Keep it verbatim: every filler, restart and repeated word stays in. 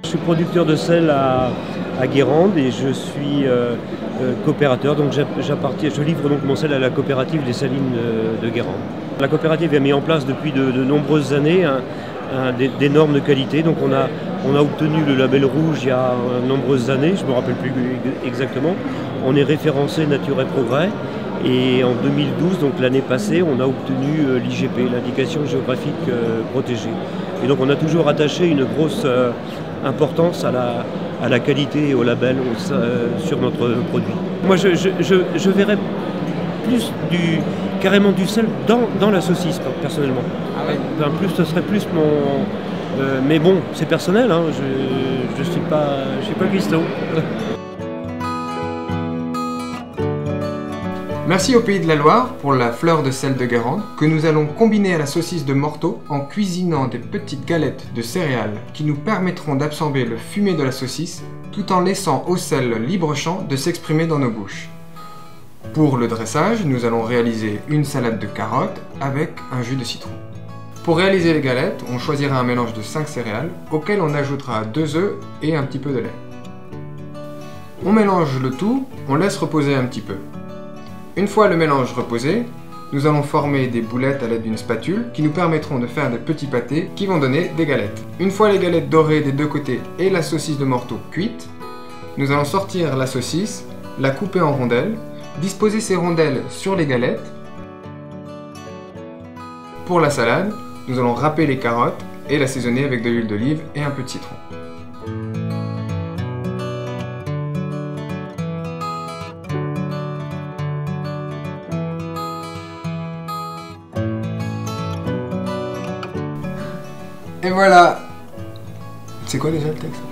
suis producteur de sel à, à Guérande et je suis euh, euh, coopérateur, donc j'appartiens, je livre donc mon sel à la coopérative des salines de, de Guérande. La coopérative a mis en place depuis de, de nombreuses années un, un, des, des normes de qualité, donc on a, on a obtenu le label rouge il y a de nombreuses années, je ne me rappelle plus exactement. On est référencé Nature et Progrès. Et en deux mille douze, donc l'année passée, on a obtenu euh, l'I G P, l'indication géographique euh, protégée. Et donc on a toujours attaché une grosse euh, importance à la, à la qualité et au label au, euh, sur notre produit. Moi je, je, je, je verrais plus du, carrément du sel dans, dans la saucisse, personnellement. Ah ouais. En plus, ce serait plus mon... Euh, mais bon, c'est personnel, hein, je ne suis pas, je suis pas cuistot. Merci au Pays de la Loire pour la fleur de sel de Guérande que nous allons combiner à la saucisse de Morteau en cuisinant des petites galettes de céréales qui nous permettront d'absorber le fumet de la saucisse tout en laissant au sel libre champ de s'exprimer dans nos bouches. Pour le dressage, nous allons réaliser une salade de carottes avec un jus de citron. Pour réaliser les galettes, on choisira un mélange de cinq céréales auquel on ajoutera deux œufs et un petit peu de lait. On mélange le tout, on laisse reposer un petit peu. Une fois le mélange reposé, nous allons former des boulettes à l'aide d'une spatule qui nous permettront de faire de petits pâtés qui vont donner des galettes. Une fois les galettes dorées des deux côtés et la saucisse de Morteau cuite, nous allons sortir la saucisse, la couper en rondelles, disposer ces rondelles sur les galettes. Pour la salade, nous allons râper les carottes et l'assaisonner avec de l'huile d'olive et un peu de citron. Et voilà. C'est quoi déjà le texte?